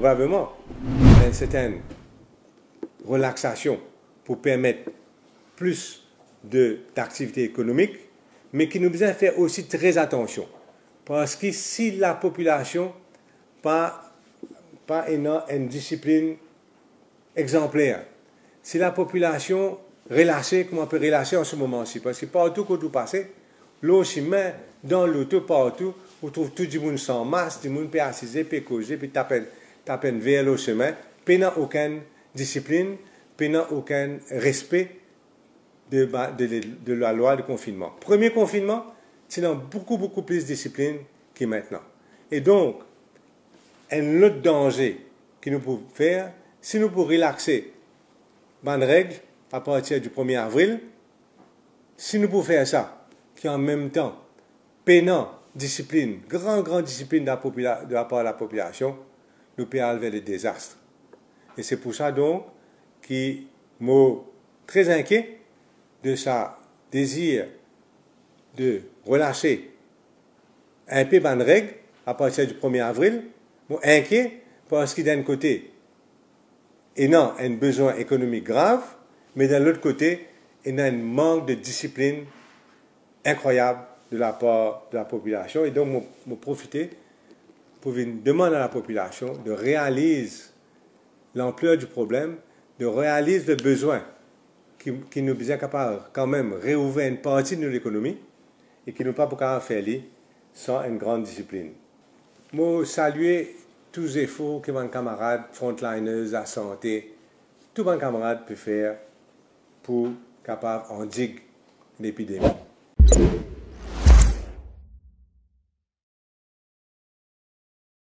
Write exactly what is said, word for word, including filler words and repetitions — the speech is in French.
probablement une certaine relaxation pour permettre plus d'activité économique, mais qui nous besoin faire aussi très attention. Parce que si la population pas, pas une, une discipline exemplaire, si la population relâchée, comme on peut relâcher en ce moment-ci, parce que partout où vous passez, l'eau chemin, dans l'auto, partout, on trouve tout le monde sans masque, tout le monde peut assiser, peut causer, peut taper, taper vers le chemin, puis n'a aucune discipline, puis n'a aucun respect de, de, de la loi de confinement. Premier confinement, c'est dans beaucoup, beaucoup plus de discipline que maintenant. Et donc, un autre danger que nous pouvons faire, si nous pouvons relaxer les règles à partir du premier avril, si nous pouvons faire ça, qui en même temps, peinant discipline, grande, grande discipline de la, de la part de la population, nous pouvons aller vers des désastres. Et c'est pour ça donc que je suis très inquiet de sa désir de relâcher un peu de règles à partir du premier avril. Je suis inquiet parce que d'un côté, il y a un besoin économique grave, mais d'un autre côté, il y a un manque de discipline incroyable de la part de la population. Et donc, je vais profiter pour demander à la population de réaliser l'ampleur du problème, de réaliser le besoin qui, qui nous est capable quand même de réouvrir une partie de l'économie et qui nous pas capable de faire sans une grande discipline. Je salue tous les efforts que mes camarades frontliners, la santé, tous mes camarades peuvent faire pour capable endiguer l'épidémie.